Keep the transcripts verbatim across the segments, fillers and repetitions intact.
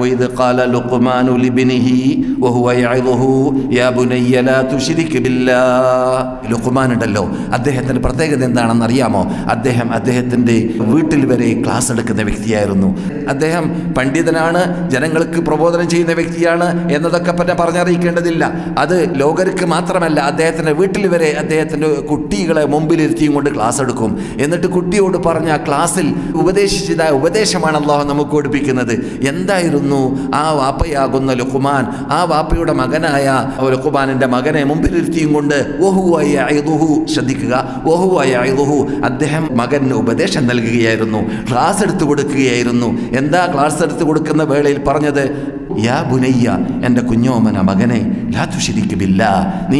വഇദ് ഖാല ലുഖ്മാനു ലിബ്നിഹി വഹുവ യഇദുഹു യാ ബുനയ്യ ലാ തുശ്രിക് ബില്ലാഹ്. ലുഖ്മാൻ ഉണ്ടല്ലോ, അദ്ദേഹത്തിൻ്റെ പ്രത്യേകത എന്താണെന്ന് അറിയാമോ? അദ്ദേഹം അദ്ദേഹത്തിൻ്റെ വീട്ടിൽ വരെ ക്ലാസ് എടുക്കുന്ന വ്യക്തിയായിരുന്നു. അദ്ദേഹം പണ്ഡിതനാണ്, ജനങ്ങൾക്ക് പ്രബോധനം ചെയ്യുന്ന വ്യക്തിയാണ് എന്നതൊക്കെ പിന്നെ പറഞ്ഞറിയിക്കേണ്ടതില്ല. അത് ലോകർക്ക് മാത്രമല്ല, അദ്ദേഹത്തിൻ്റെ വീട്ടിൽ വരെ അദ്ദേഹത്തിൻ്റെ കുട്ടികളെ മുമ്പിലിരുത്തിയും കൊണ്ട് ക്ലാസ് എടുക്കും. എന്നിട്ട് കുട്ടിയോട് പറഞ്ഞ ആ ക്ലാസ്സിൽ ഉപദേശിച്ചതായ ഉപദേശമാണ് അള്ളാഹു നമുക്ക് പഠിപ്പിക്കുന്നത്. എന്തായിരുന്നു ആ വാപ്പയാകുന്ന ലുഖ്മാൻ, ആ വാപ്പയുടെ മകനായ ലുഖ്മാനിൻ്റെ മകനെ മുമ്പിലിരുത്തിയും കൊണ്ട് വഹുവ യഇദുഹു, ശ്രദ്ധിക്കുക, വഹുവ യഇദുഹു, അദ്ദേഹം മകന് ഉപദേശം നൽകുകയായിരുന്നു, ക്ലാസ് എടുത്തു കൊടുക്കുകയായിരുന്നു. എന്താ ക്ലാസ് എടുത്തു കൊടുക്കുന്ന വേളയിൽ പറഞ്ഞത്? യാ ബുനയ്യ, എൻ്റെ കുഞ്ഞോമന മകനെ, ലാ തുശ്രിക് ബില്ലാഹ്, നീ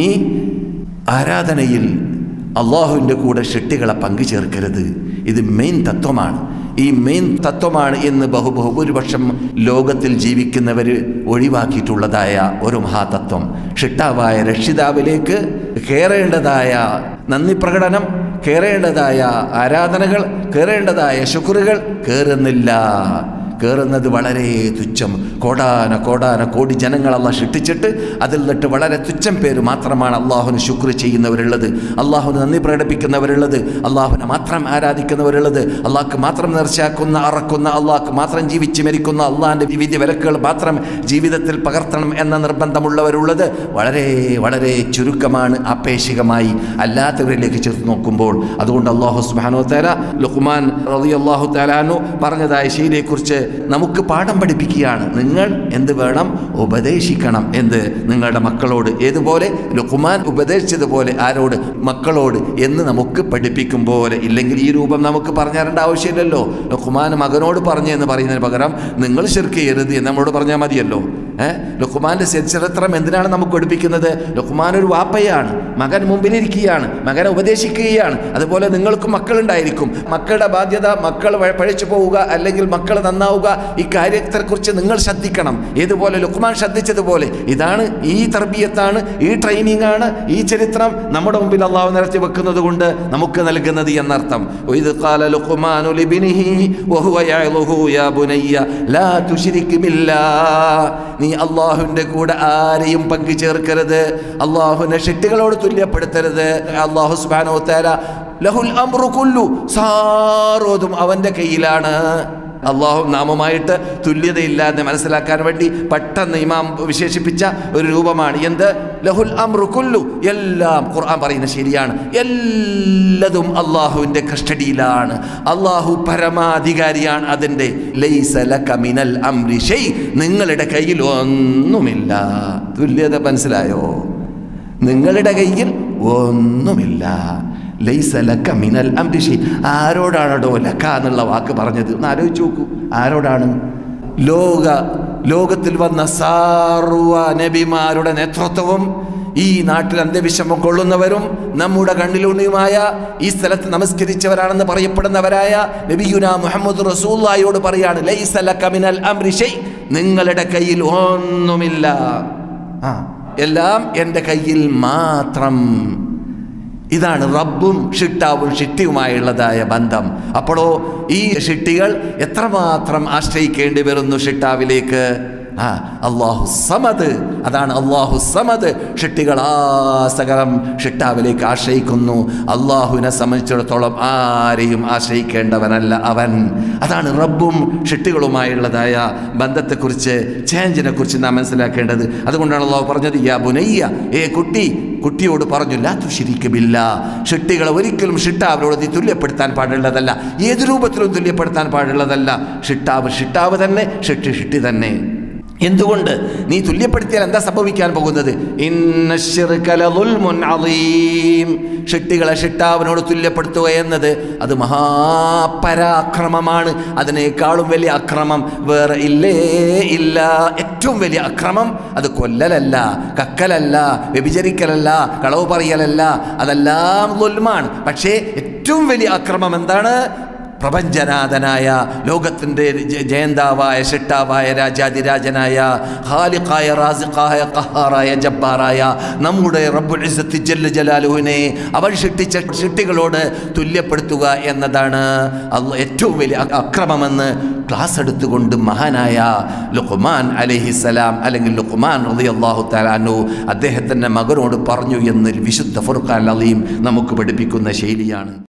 ആരാധനയിൽ അള്ളാഹുവിൻ്റെ കൂടെ ഷിട്ടികളെ പങ്കുചേർക്കരുത്. ഇത് മെയിൻ തത്വമാണ്. ഈ മെയിൻ തത്വമാണ് ഇന്ന് ബഹു ബഹുഭൂരിപക്ഷം ലോകത്തിൽ ജീവിക്കുന്നവർ ഒഴിവാക്കിയിട്ടുള്ളതായ ഒരു മഹാതത്വം. ഷിട്ടാവായ രക്ഷിതാവിലേക്ക് കയറേണ്ടതായ നന്ദി പ്രകടനം, കയറേണ്ടതായ ആരാധനകൾ, കയറേണ്ടതായ ശുക്റുകൾ കയറുന്നില്ല. കയറുന്നത് വളരെ തുച്ഛം. കോടാന കോടാന കോടി ജനങ്ങൾ അള്ളാഹ് സൃഷ്ടിച്ചിട്ട് അതിൽ നിന്നിട്ട് വളരെ തുച്ഛം പേര് മാത്രമാണ് അള്ളാഹുവിന് ശുക്ർ ചെയ്യുന്നവരുള്ളത്, അള്ളാഹുവിന് നന്ദി പ്രകടിപ്പിക്കുന്നവരുള്ളത്, അള്ളാഹുവിനെ മാത്രം ആരാധിക്കുന്നവരുള്ളത്, അള്ളാഹ്ക്ക് മാത്രം നേർച്ചയാക്കുന്ന അറക്കുന്ന, അള്ളാഹ്ക്ക് മാത്രം ജീവിച്ച് മരിക്കുന്ന, അള്ളാഹിൻ്റെ വിധി വിലക്കുകൾ മാത്രം ജീവിതത്തിൽ പകർത്തണം എന്ന നിർബന്ധമുള്ളവരുള്ളത് വളരെ വളരെ ചുരുക്കമാണ് ആപേക്ഷികമായി അല്ലാത്തവരിലേക്ക് ചേർത്ത് നോക്കുമ്പോൾ. അതുകൊണ്ട് അള്ളാഹു സുബ്ഹാനഹു വ തആല ലുഖ്മാൻ റളിയല്ലാഹു തആല അൻഹു പറഞ്ഞതായ ശൈലിയെക്കുറിച്ച് നമുക്ക് പാഠം പഠിപ്പിക്കുകയാണ്. നിങ്ങൾ എന്ത് വേണം? ഉപദേശിക്കണം. എന്ത്? നിങ്ങളുടെ മക്കളോട്. ഏതുപോലെ? ലുഖ്മാൻ ഉപദേശിച്ചതുപോലെ. ആരോട്? മക്കളോട് എന്ന് നമുക്ക് പഠിപ്പിക്കും പോലെ. ഇല്ലെങ്കിൽ ഈ രൂപം നമുക്ക് പറഞ്ഞു തരേണ്ട ആവശ്യമില്ലല്ലോ. ലുഖ്മാൻ മകനോട് പറഞ്ഞു എന്ന് പറയുന്നതിന് പകരം നിങ്ങൾ ശിർക്ക് ചെയ്യരുത് എന്ന് നമ്മളോട് പറഞ്ഞാൽ മതിയല്ലോ. ഏഹ് ലുഖ്മാന്റെ ചരിത്രം എന്തിനാണ് നമുക്ക് പഠിപ്പിക്കുന്നത്? ലുഖ്മാൻ ഒരു വാപ്പയാണ്, മകൻ മുമ്പിലിരിക്കുകയാണ്, മകനെ ഉപദേശിക്കുകയാണ്. അതുപോലെ നിങ്ങൾക്കും മക്കളുണ്ടായിരിക്കും. മക്കളുടെ ബാധ്യത മക്കൾ പഴച്ചു പോവുക അല്ലെങ്കിൽ മക്കൾ നന്നാവുക, ഈ കാര്യത്തെക്കുറിച്ച് നിങ്ങൾ ശ്രദ്ധിക്കണം. ഏതുപോലെ ലുഖ്മാൻ ശ്രദ്ധിച്ചതുപോലെ. ഇതാണ്, ഈ തർബിയത്താണ്, ഈ ട്രെയിനിങ് ആണ്, ഈ ചരിത്രം നമ്മുടെ മുമ്പിൽ അള്ളാഹു നിരത്തി വെക്കുന്നത് കൊണ്ട് നമുക്ക് നൽകുന്നത് എന്നർത്ഥം. വഇദ് ഖാല ലുഖ്മാനു ലിബ്നിഹി വഹുവ യഇദുഹു യാ ബുനയ്യ ലാ തുശ്രിക് ബില്ലാഹ്, നീ അള്ളാഹുവിൻ്റെ കൂടെ ആരെയും പങ്കു ചേർക്കരുത്, അള്ളാഹുവിനെ ഷിട്ടികളോട് തുല്യപ്പെടുത്തരുത്. അള്ളാഹു സുബ്ഹാനഹു വ തആല ലഹുൽ അംറു കുല്ലു, സാറോതും അവൻ്റെ കയ്യിലാണ്. അള്ളാഹു നാമമായിട്ട് തുല്യതയില്ലാതെ മനസ്സിലാക്കാൻ വേണ്ടി പെട്ടെന്ന് ഇമാം വിശേഷിപ്പിച്ച ഒരു രൂപമാണ് എന്ത്? ലഹുൽ അംറു കുല്ലു, എല്ലാം. ഖുർആൻ പറയുന്നത് ശരിയാണ്, എല്ലാതും അള്ളാഹുവിൻ്റെ കസ്റ്റഡിയിലാണ്. അള്ളാഹു പരമാധികാരിയാണ് അതിൻ്റെ. ലൈസ ലക മിനൽ അംരി ശൈ, നിങ്ങളുടെ കയ്യിൽ ഒന്നുമില്ല. തുല്യത മനസ്സിലായോ? നിങ്ങളുടെ കയ്യിൽ ഒന്നുമില്ല. ലൈസ ലക മിനൽ അംരി ശൈ. ആരോടാണോ ലക എന്നുള്ള വാക്ക് പറഞ്ഞത്? ഒന്ന് ആലോചിച്ച് നോക്കൂ. ആരോടാണ്? ലോക ലോകത്തിൽ വന്ന സർവ്വ നബിമാരുടെ നേതൃത്വവും ഈ നാട്ടിൽ അന്ത്യവിഷമം കൊള്ളുന്നവരും നമ്മുടെ കണ്ണിലുണ്ണിയുമായ ഈ സ്ഥലത്ത് നമസ്കരിച്ചവരാണെന്ന് പറയപ്പെടുന്നവരായ നബിയുനാ മുഹമ്മദ് റസൂലുള്ളാഹിയോട് പറയാണ്, ലൈസ ലക മിനൽ അംരി ശൈ, നിങ്ങളുടെ കയ്യിൽ ഒന്നുമില്ല, ആ എല്ലാം എൻ്റെ കയ്യിൽ മാത്രം. ഇതാണ് റബ്ബും ഷിട്ടാവും ഷിട്ടിയുമായുള്ളതായ ബന്ധം. അപ്പോഴോ ഈ ഷിട്ടികൾ എത്രമാത്രം ആശ്രയിക്കേണ്ടി വരുന്നു ഷിട്ടാവിലേക്ക്? ആ അല്ലാഹു സമദ്, അതാണ് അല്ലാഹു സമദ്. ഷിട്ടികൾ ആ സകലം ഷിട്ടാവിലേക്ക് ആശ്രയിക്കുന്നു. അള്ളാഹുവിനെ സംബന്ധിച്ചിടത്തോളം ആരെയും ആശ്രയിക്കേണ്ടവനല്ല അവൻ. അതാണ് റബ്ബും ഷിട്ടികളുമായുള്ളതായ ബന്ധത്തെക്കുറിച്ച്, ചേഞ്ചിനെ കുറിച്ച് നാം മനസ്സിലാക്കേണ്ടത്. അതുകൊണ്ടാണ് അള്ളാഹു പറഞ്ഞത്, യാ ബുനയ്യ, ഏ കുട്ടി, കുട്ടിയോട് പറഞ്ഞു, ലാ തുശ്രിക് ബില്ലാഹ്, ഷിട്ടികളെ ഒരിക്കലും ഷിട്ടാവിനോട് നീ തുല്യപ്പെടുത്താൻ പാടുള്ളതല്ല, ഏത് രൂപത്തിലും തുല്യപ്പെടുത്താൻ പാടുള്ളതല്ല. ഷിട്ടാവ് ഷിട്ടാവ് തന്നെ, ഷിട്ടി ഷിട്ടി തന്നെ. എന്തുകൊണ്ട്? നീ തുല്യപ്പെടുത്തിയാൽ എന്താ സംഭവിക്കാൻ പോകുന്നത്? ഇന്ന ശിർക ലദുൽമുൻ അദീം, ഷിട്ടികളെ ഷിട്ടാവിനോട് തുല്യപ്പെടുത്തുക എന്നത് അത് മഹാപരാക്രമമാണ്. അതിനേക്കാളും വലിയ അക്രമം വേറെ ഇല്ലേ ഇല്ല. ഏറ്റവും വലിയ അക്രമം അത് കൊല്ലലല്ല, കക്കലല്ല, വ്യഭിചരിക്കലല്ല, കളവ് പറയലല്ല, അതെല്ലാം ദുൽമാണ്. പക്ഷേ ഏറ്റവും വലിയ അക്രമം എന്താണ്? പ്രപഞ്ചനാഥനായ ലോകത്തിൻ്റെ ജയന്താവായ ഷിട്ടാവായ രാജാതിരാജനായ ഖാലിഖായ റാസിഖായ ഖഹാറായ ജബ്ബാറായ നമ്മുടെ റബ്ബുൽ ഇസ്സത്തി ജല്ല ജലാലുവിനെ അവൻ സൃഷ്ടിച്ച സൃഷ്ടികളോട് തുല്യപ്പെടുത്തുക എന്നതാണ് അല്ലാഹ് ഏറ്റവും വലിയ അക്രമമെന്ന് ക്ലാസ് എടുത്തുകൊണ്ട് മഹാനായ ലുഖ്മാൻ അലൈഹിസ്സലാം അല്ലെങ്കിൽ ലുഖ്മാൻ റളിയല്ലാഹു തആല അൻഹു അദ്ദേഹത്തിൻ്റെ മകനോട് പറഞ്ഞു എന്ന് വിശുദ്ധ ഫുർഖാൻ അലീം നമുക്ക് പഠിപ്പിക്കുന്ന ശൈലിയാണ്.